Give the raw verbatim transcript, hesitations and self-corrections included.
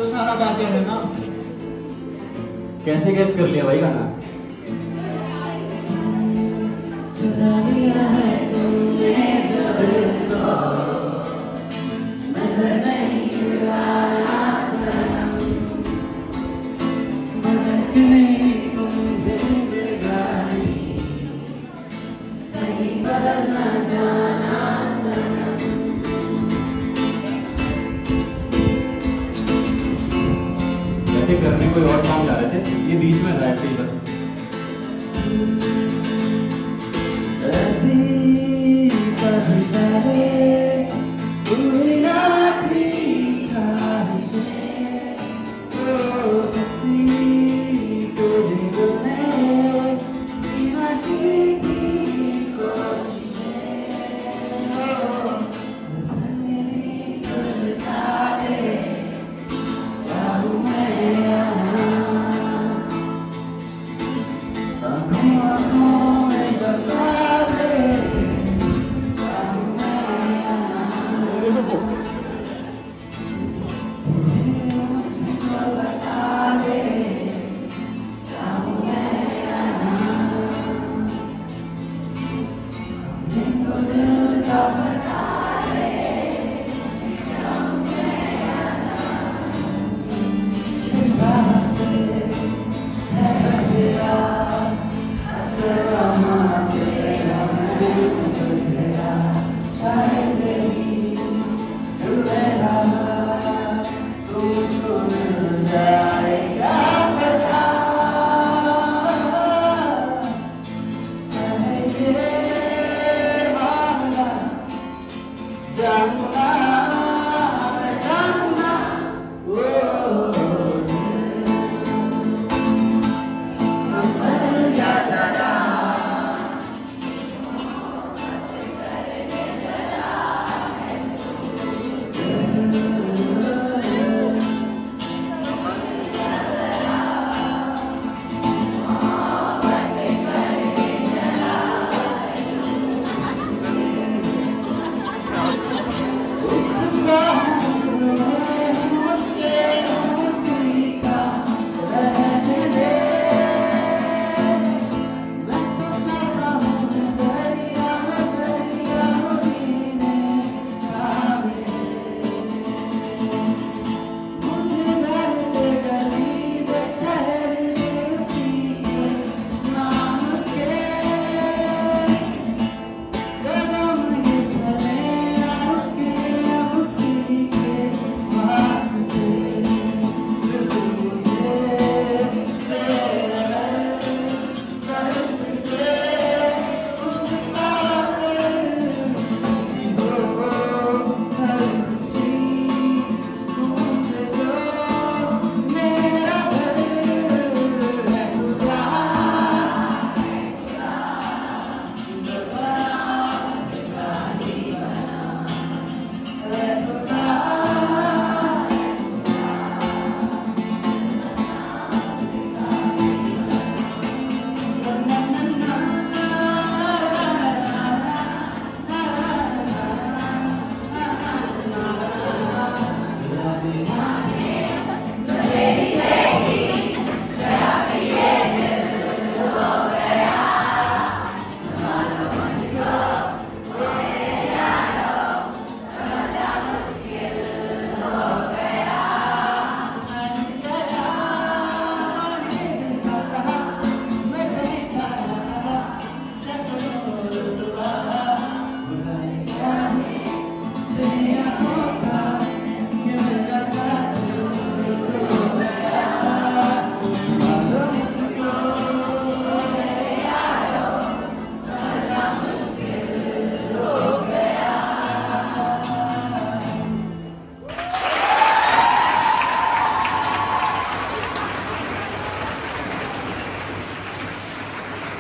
तो सारा गाते हैं ना। कैसे गैस कर लिया भाई गाना? चुरा लिया है तुमने दिल को, नजर नहीं चुराया सनम, मदद नहीं तुम जिंदगानी, कहीं बदल न जाना सनम। ऐसे करने कोई और सॉन्ग जा रहे थे, ये बीच में था ऐसे ही बस। कभी पहले पूरी आखिरी ख्वाहिशें, ओ किसी को भी भूलने की हकीकी कोशिशें, ओ मेरी सुलझा दे चाहूं मैं यहाँ।